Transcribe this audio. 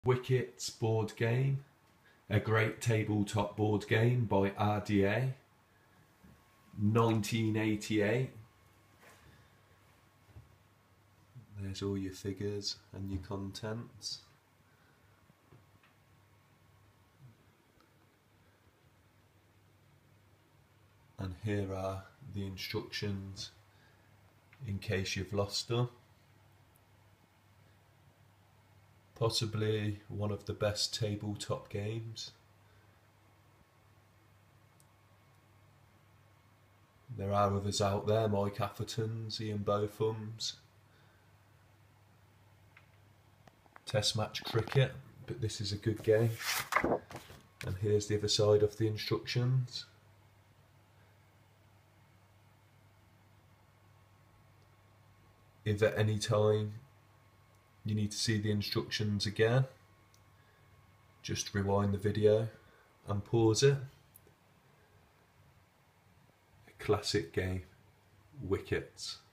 Wicketz board game, a great tabletop board game by RDA, 1988. There's all your figures and your contents. And here are the instructions in case you've lost them. Possibly one of the best tabletop games. There are others out there, Mike Atherton's, Ian Botham's, Test match cricket, but this is a good game. And here's the other side of the instructions. If at any time you need to see the instructions again, just rewind the video and pause it. A classic game, Wicketz.